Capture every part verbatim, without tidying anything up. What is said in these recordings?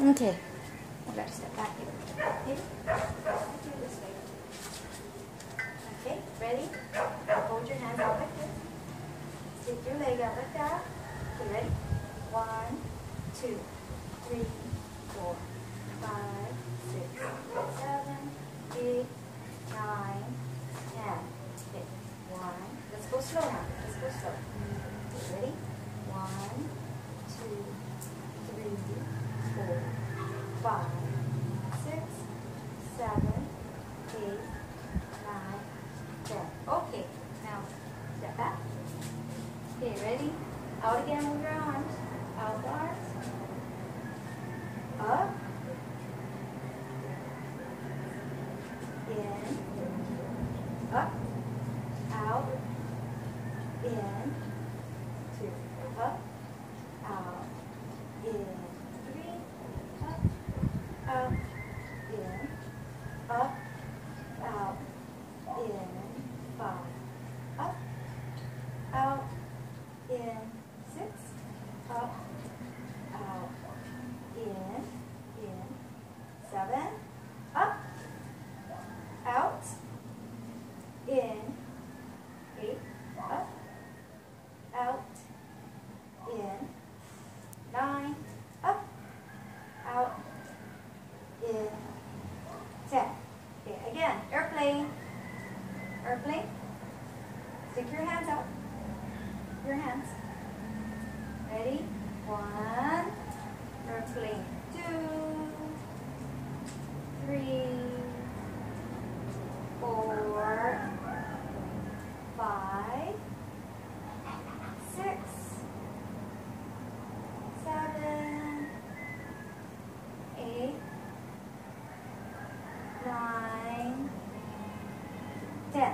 Okay. We gotta step back here. Here. Do this way. Okay, ready? Hold your hands out like this. Stick your leg out like that. Okay, ready? One, two, three, four, five, six, seven, eight, nine, ten. Okay, one. Let's go slow now. Let's go slow. Okay, ready? One, two, three, four, five, six, seven, eight, nine, ten. Okay, now step back. Okay, ready? Out again with your arms. Out the arms. Up. In. Up. Out. In. Two. Up. Out. In. Three. Up. Out. In. Up. Out. In. Five. Up. Out. In. Six. Up. Out. In. In. Seven. Up. Out. In. Eight. Up. Out. In. Nine. Up. Out. In. Ten. Okay, again. Airplane. Airplane. Stick your hands out. Your hands. Ready? One. Airplane. Two. Three. Four. Five. Six. Seven. Eight. Nine. Ten.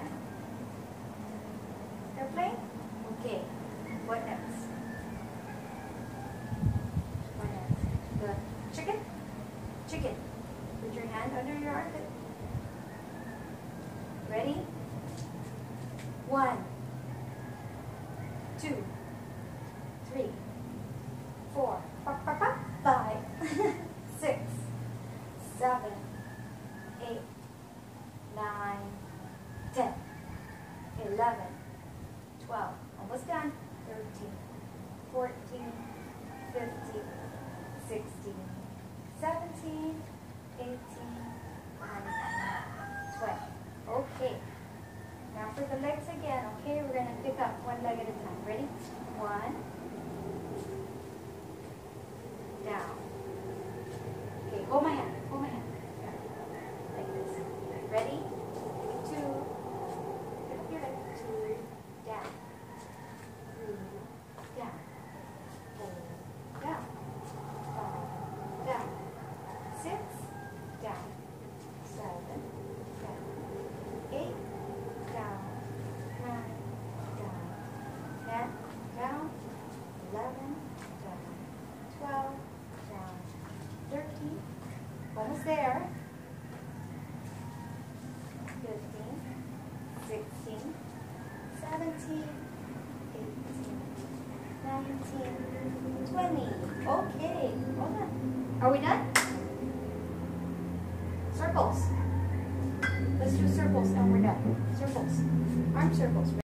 Airplane? Okay. What next? What next? The chicken? Chicken. Put your hand under your armpit. Ready? One. Two. Three. Four. Five. Six. Seven. Eight. Nine. Ten. Eleven. Twelve. Almost done. Thirteen. Fourteen. Fifteen. Sixteen. Seventeen. Eighteen. Nineteen. Twenty. Okay. Now for the legs again. Okay, we're gonna pick up one leg at a time. Ready? One. Down. Okay, hold my hand. Hold my hand. Like this. Ready? Two. Pick up your leg. Two. Down. Three. Down. Four. Down. Five. Down. Six. Down. Seven. Down. Eight. Down. Nine. Down. Ten. Down. Eleven. Down. Twelve. Down. Thirteen. Almost there. Fifteen. Sixteen. Seventeen. Eighteen. Nineteen. Twenty. Okay. Hold on. Are we done? Circles. Let's do circles and we're done. Circles. Arm circles.